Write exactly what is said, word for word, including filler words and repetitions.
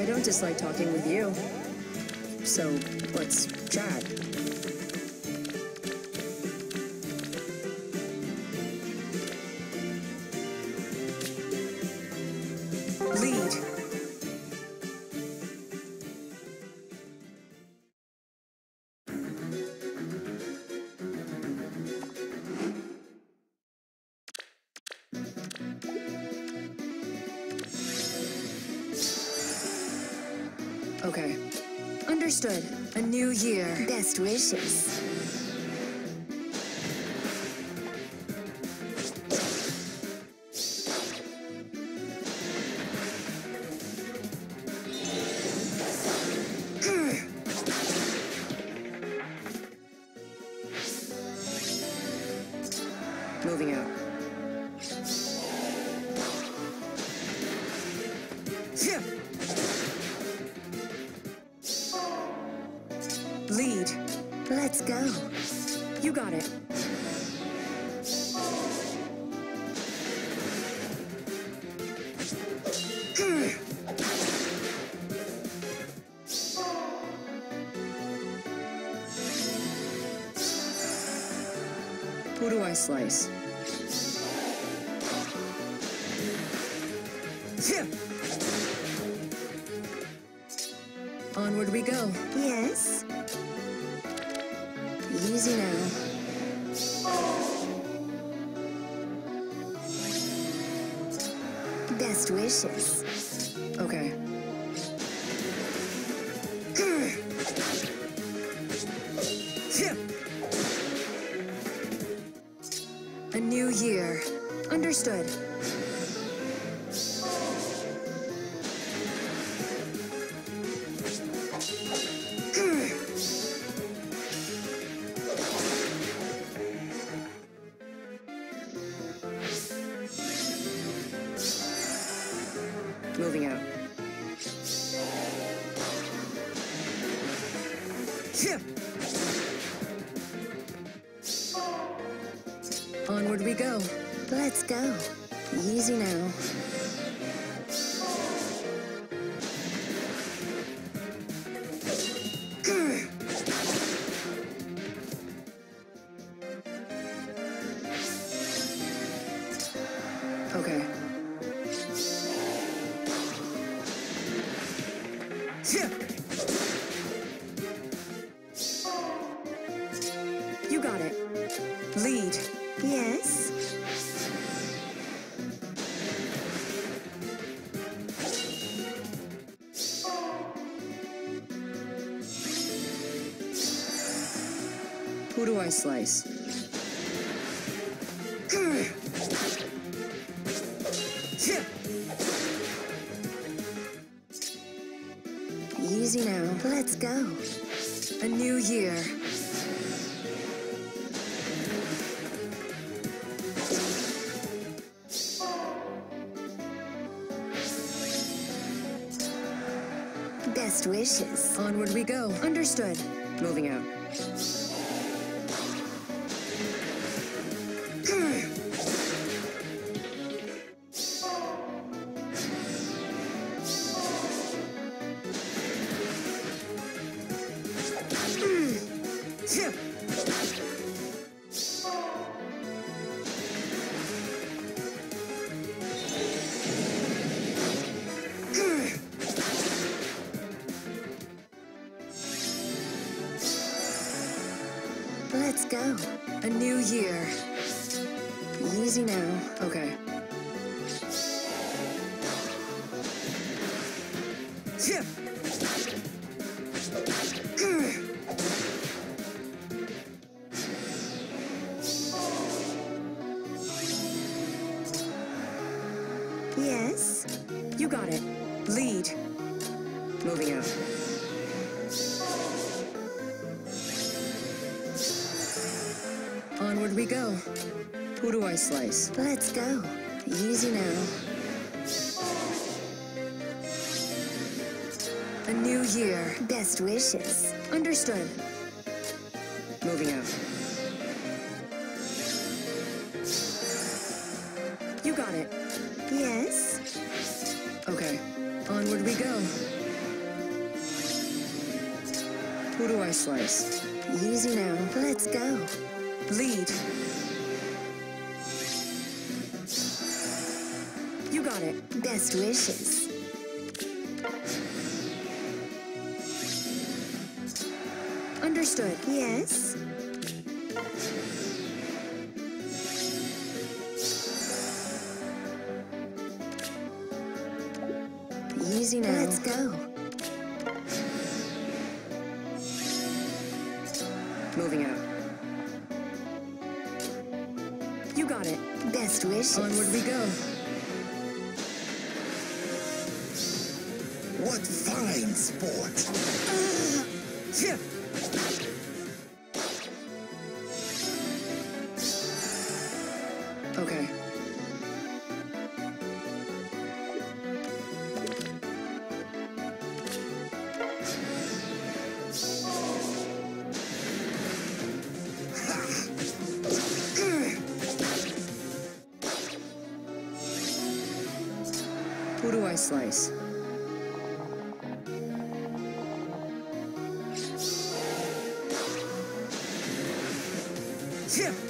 don't dislike talking with you. So, let's chat. Lead. Okay. Understood. A new year. Best wishes. Moving out. Yeah. Lead. Let's go. You got it. Who do I slice? Yeah. Onward we go. Yes. Easy now. Best wishes. Okay. A new year. Understood. Moving out. Yeah. Onward we go. Let's go. Easy now. Okay. Yeah. You got it. Lead. Yes. Who do I slice? Yeah. Easy now. Let's go. A new year. Best wishes. Onward we go. Understood. Moving out. Yeah. Let's go. A new year. Easy now. Okay. Yeah. Yes. You got it. Lead. Moving out. Onward we go. Who do I slice? Let's go. Easy now. A new year. Best wishes. Understood. Moving out. You got it. Yes. Okay. Onward we go. Who do I slice? Easy now. Let's go. Lead. You got it. Best wishes. Understood. Yes? Easy now. Let's go. Moving out. You got it. Best wishes. Onward we go. What fine sport! Yeah. Okay. Who do I slice? Yeah.